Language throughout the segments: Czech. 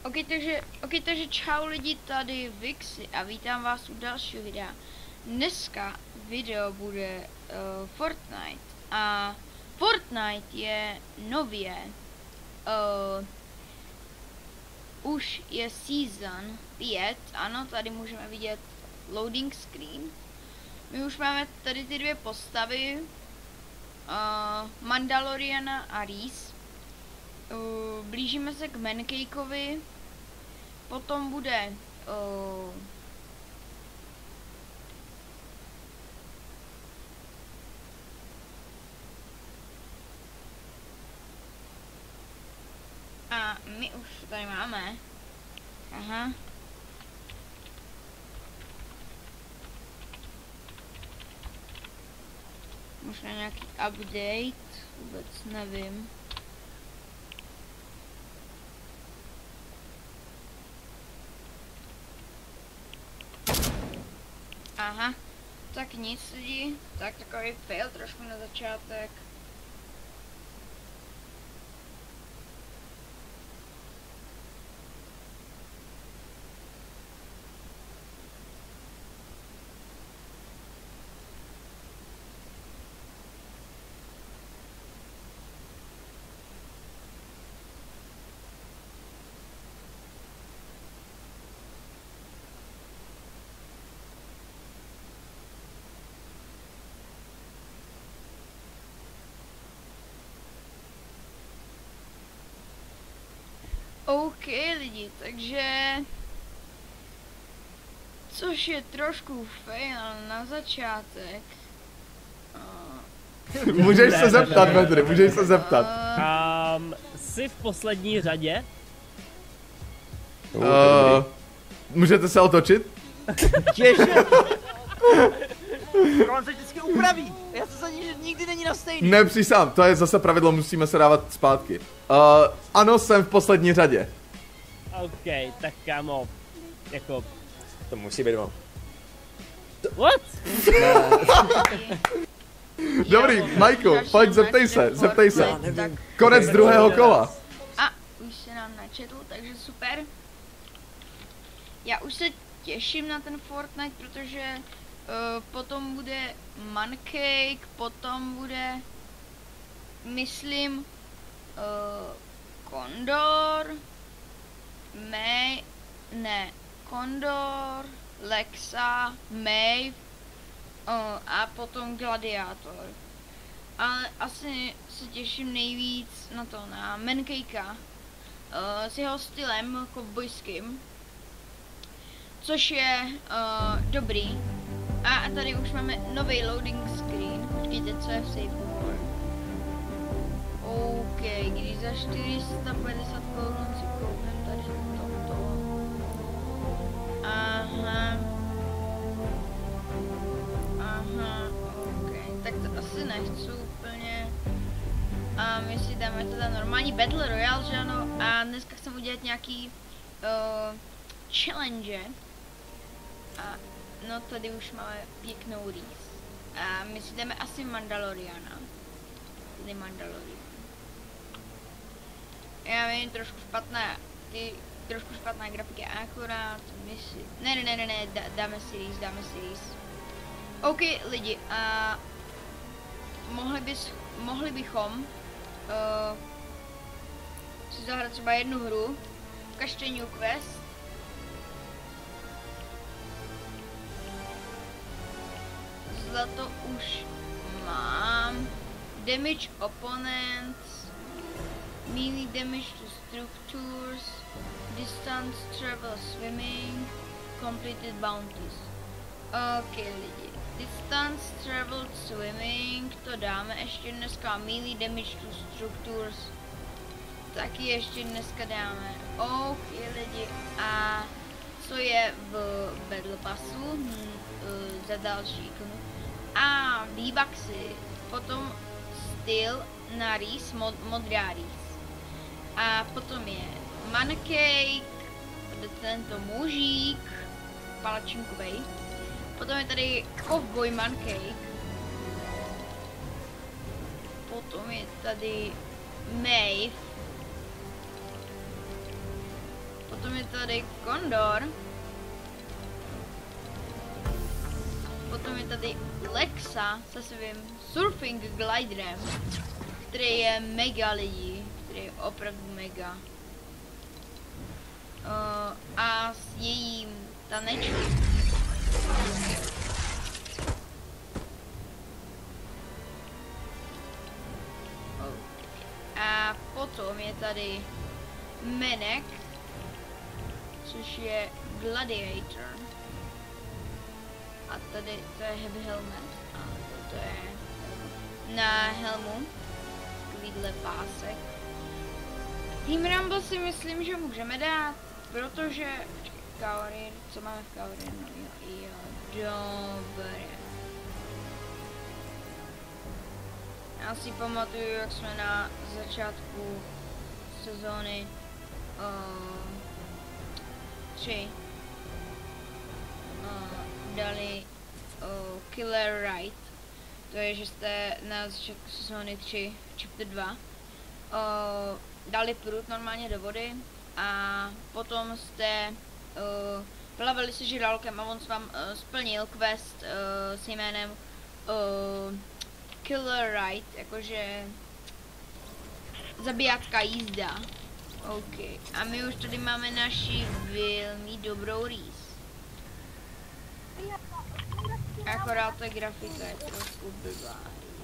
takže čau lidi, tady Vixy a vítám vás u dalšího videa. Dneska video bude Fortnite a Fortnite je nově, už je season 5, ano, tady můžeme vidět loading screen. My už máme tady ty dvě postavy, Mandaloriana a Reese. Blížíme se k Mancakeovi, potom bude a my už tady máme, aha, možná nějaký update, vůbec nevím. Aha, tak nic lidi, tak takový fail trošku na začátek. OK lidi, takže což je trošku fail na začátek. Můžeš se zeptat, Petr, můžeš se zeptat. Jsi v poslední řadě? Můžete se otočit? Těže! On se vždycky upraví. Já se sadím, že nikdy není na stejný. Ne, přísám, to je zase pravidlo, musíme se dávat zpátky. Ano, jsem v poslední řadě. OK, tak kámo, jako... To musí být on. What? Dobrý, Michael, pojď, zeptej se. nevím. Konec druhého kola. A už se nám načetl, takže super. Já už se těším na ten Fortnite, protože potom bude Mancake, potom bude, myslím, Condor, Condor, Lexa, Maeve a potom Gladiátor. Ale asi se těším nejvíc na to, na Mancakea s jeho stylem kovbojským, což je dobrý. A tady už máme nový loading screen. Počkejte, co je v Safe War. OK, když za 450 korun si koupím tady toto. Aha. Aha, OK, tak to asi nechci úplně. A my si dáme teda normální Battle Royale, že ano? A dneska chcem udělat nějaký challenge. A no tady už máme pěknou Reese. A my si jdeme asi Mandaloriana. Tady Mandalorian. Já vím, trošku špatná grafika, akorát my si... Ne, dáme si Reese. OK lidi, a mohli bychom si zahrát třeba jednu hru, ukažte New Quest. Zlato už mám. Damage opponents, melee damage to structures, distance travel swimming, completed bounties. OK lidi, distance travel swimming, to dáme ještě dneska, melee damage to structures, taky ještě dneska dáme. OK lidi, a co je v Battle Passu za další ikonu? A V-Bucksy, potom styl na Reese, modrá Reese. A potom je Mancake, tento mužík, palačinkovej. Potom je tady Cowboy Mancake. Potom je tady Maeve. potom je tady Kondor. Potom je tady Lexa se svým surfing gliderem, který je mega lidí, který je opravdu mega. A s jejím tanečkem. A potom je tady Menek, což je Gladiator. A tady to je Heavy Helmet. A to je na helmu. Takovýhle pásek. Team Rumble si myslím, že můžeme dát, protože... Kaorir, co máme v Kaorir? No jo, dobré. Já si pamatuju, jak jsme na začátku sezóny 3 dali Killer Ride. To je, že jste na začátku sezóny 3 v chapter 2 dali prut normálně do vody a potom jste plavili se žralkem a on s vám splnil quest s jménem Killer Ride, jakože zabijácká jízda. OK. A my už tady máme naši velmi dobrou rýs. Akorát ta grafika je trošku blbá.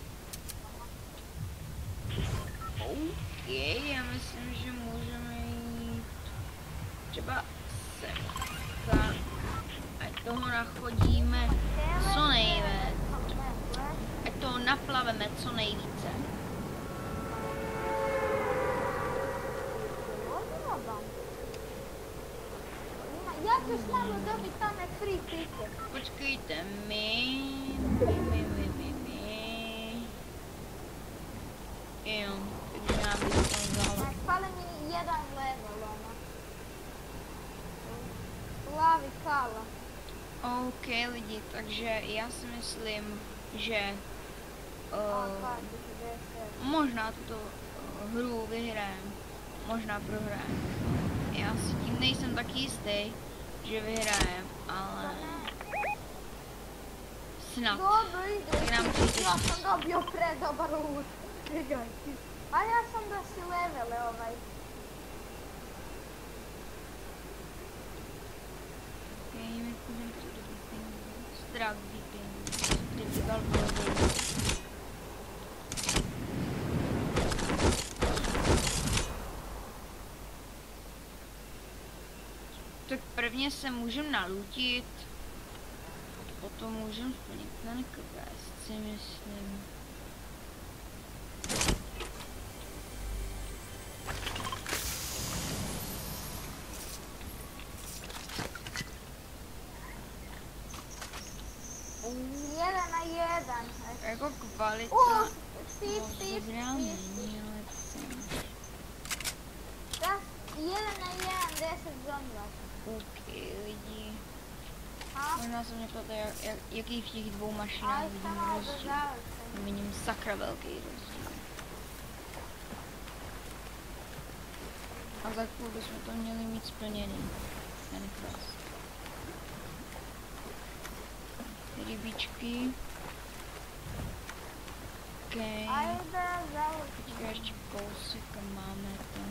OK, já myslím, že můžeme jít třeba sem. Ať toho nachodíme co nejvíc. Ať toho naplaveme co nejvíce. Jak ćeš nama dobiti tamo free ticket? Počkejte, my. Jo, takže já bych to vzala. Fale mi jedan level, ono. Plavi kala. OK lidi, takže já si myslím, že možná tuto hru vyhrajeme, možná prohrajeme. Já si tím nejsem tak jistý, že vyhrajeme, ale snad. Dobro ide. Tak nám přijde. Ja sam dobio predobar loot. A ja sam da si levele ovaj. Okay, Strak difficult level. Tak prvně se můžem nalutit, potom můžem splnit ten quest, si myslím. Jedan na jedan. Jako kvalita Steve. dobrá není, ale jsem. Das, jedan na jedan, 10 zombies. OK, lidi. A? Možná jsem řekla to, jaký v těch dvou mašinách Aj vidím samo rozdíl. završen. Vidím sakra velký rozdíl. A za chvíli bychom to měli mít splněný. Ten quest. Rybičky. OK. Ajde, završen. Teďka ještě kousek a máme to.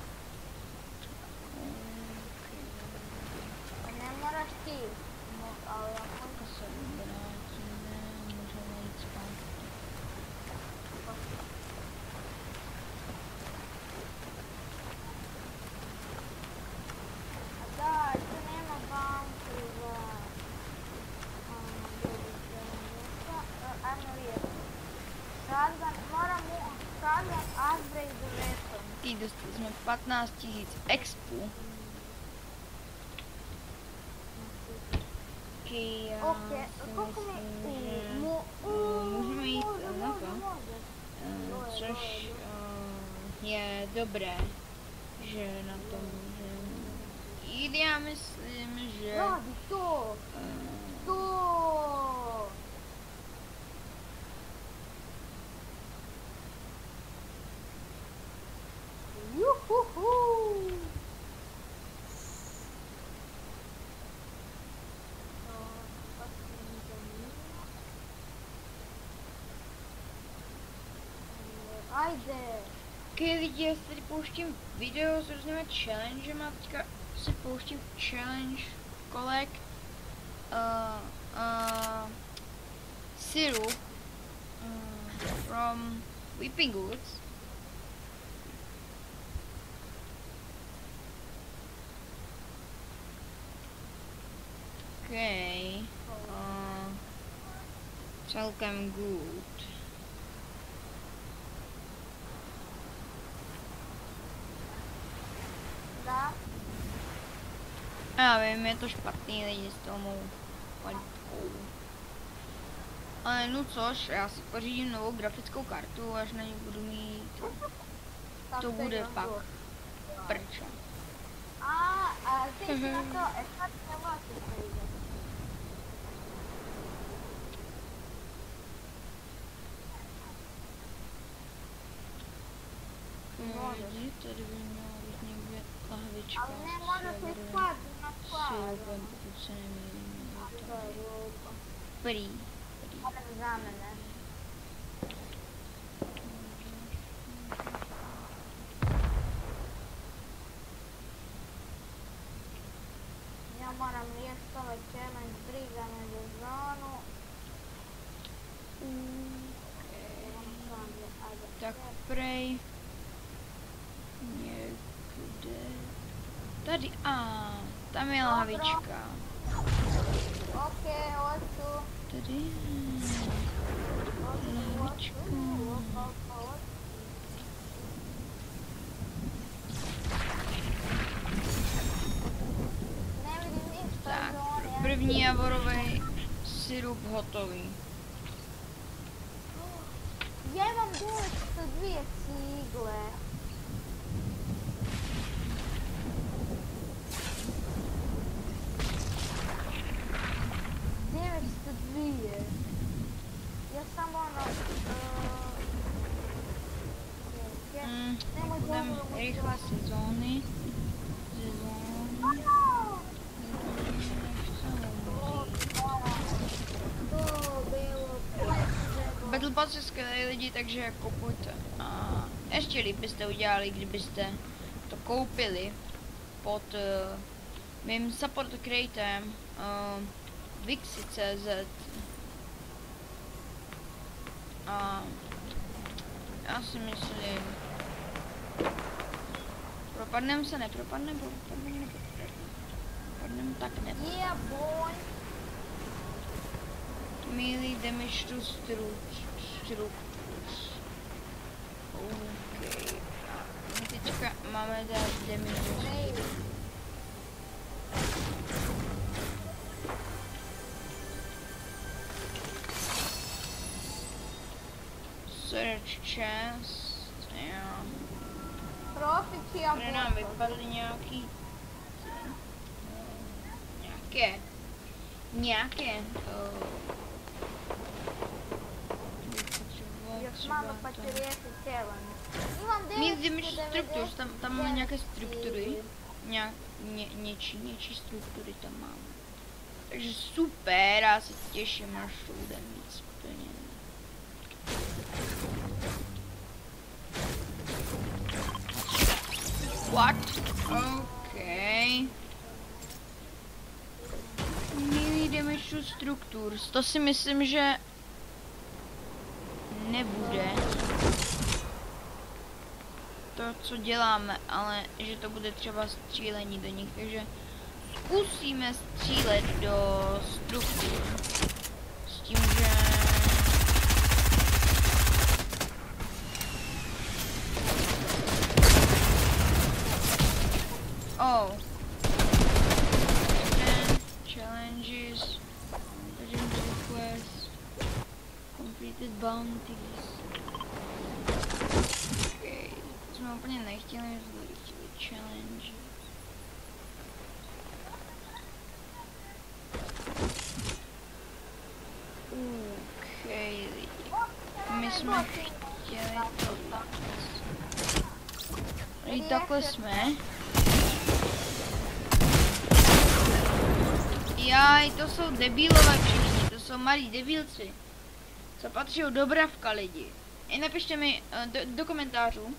Ne moraš ti. Ali ako Teďka se vrátíme, můžeme jít zpátky. da, tu nema banku za... Ajmo vidjeti. Shotgun, shotgun, Asbray do Weapon. Ty dostali jsme 15 000 expů. Já si koliko mi... myslím, že můžeme jít na to, což je dobré, že na to můžeme jít. Já myslím, že Radi to! To! Juhuhu! Ajde. Ok, lidi, já si tady pouštím video s různými challengema, teďka si pouštím challenge kolek syrup from Weeping Woods. Okay, celkem good. Dá? Já vím, je to špatný lidi s tou mou paletkou. Ale no což, já si pořídím novou grafickou kartu, až na ní budu mít, Tak to bude je pak dobrý. prča. A ty si na to efekt nebo asi přijde. Lidi, tady by měla být někde lahvička Ale nemůžu si s spát na spát. syrupem, pokud se nemýlím. To je hloupo. Prý. Ale vzáme, ne? Ja moram riješiti ovaj challenge, briga me za zonu. Tak prej. Někde. Tady, tam je lahvička. Ok, hoću. Tady. Lahvička. Ne vidim ništa Tak, zone. první javorový syrup hotový. Ja imam 902 cigle. Ja sam ono... Budeme rychle sezóny. Battle Pass je skvělý lidi, takže kupujte. A ještě líp byste udělali, kdybyste to koupili pod mým support createm Vixi.cz. A já si myslím, propadnem se, nepropadnem, propadnem, tak ne. Yeah, boy. Melee damage to structures. OK. A teďka máme dát damage to structures. Search chest. Jo. Profici a Tady nám vypadly nějaké Još malo pa ću riješiti challenge. Imam Mít damage 999 structures, tam máme nějaké struktury. Něčí struktury tam máme. Takže super, já se těším, až to bude mít splněné. What? OK. Melee damage to structures. To si myslím, že nebude to, co děláme, ale že to bude třeba střílení do nich, takže zkusíme střílet do struktur. S tím, že challenges, legend request, completed bounties. Okay, to jsme úplně nechtěli, challenge. Okay, my jsme chtěli tohle. I takhle jsme. Jaj, to jsou debílové všichni, to jsou malí debilci. Co patří do bravka lidi. i napište mi do komentářů,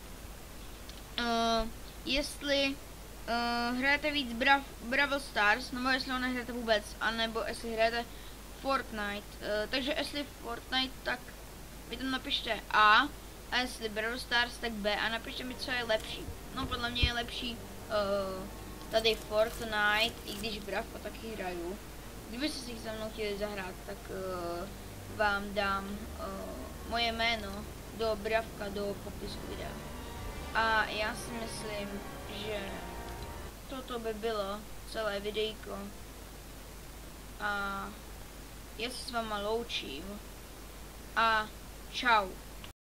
jestli hrajete víc Brawl Stars, nebo jestli ho nehrajete vůbec, anebo jestli hrajete Fortnite. Takže jestli Fortnite, tak mi tam napište A jestli Brawl Stars, tak B a napište mi, co je lepší. No podle mě je lepší tady Fortnite, i když Bravko taky hraju. Kdybyste si se mnou chtěli zahrát, tak vám dám moje jméno do Bravka, do popisku videa. A já si myslím, že toto by bylo celé videjko. A já se s váma loučím. A čau.